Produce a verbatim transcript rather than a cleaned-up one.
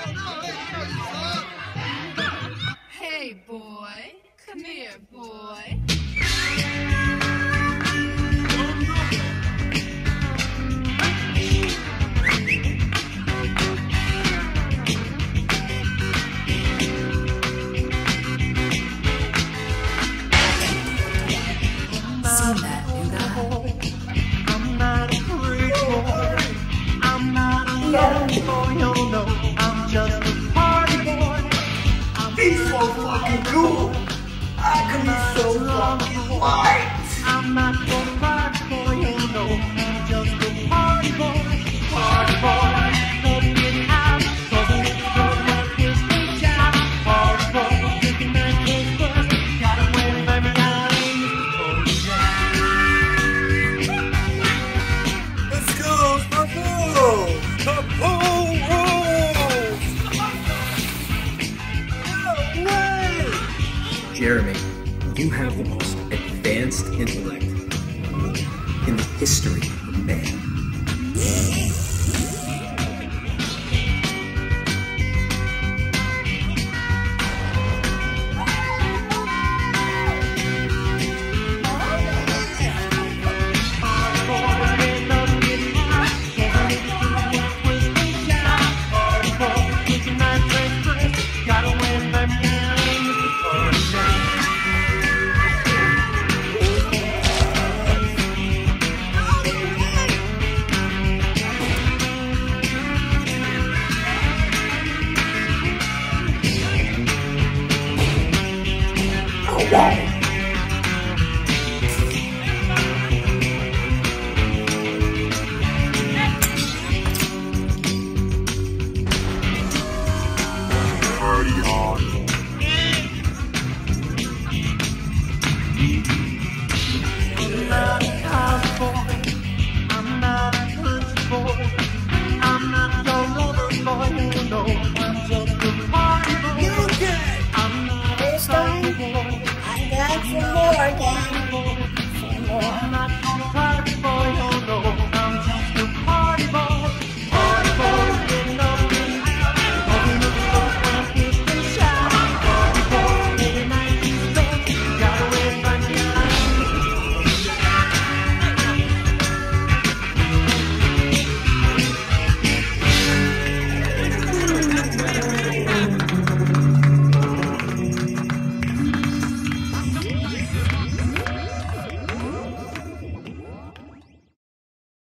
Hey, boy. Come here, boy. Seen that new guy? I'm not a freak boy. I'm not a love boy. No, no, I'm just a party boy. He's so fucking cool. I can be so fucking white. I'm not a party boy. No, no, I'm just a party boy. Party boy. Love it out. Doesn't it good when it's a job? Party boy. Drinking that cake first. Gotta wait, baby, I ain't just a Let's go, the pool! The pool rules! No way! Jeremy, you have the most advanced intellect in the history of man.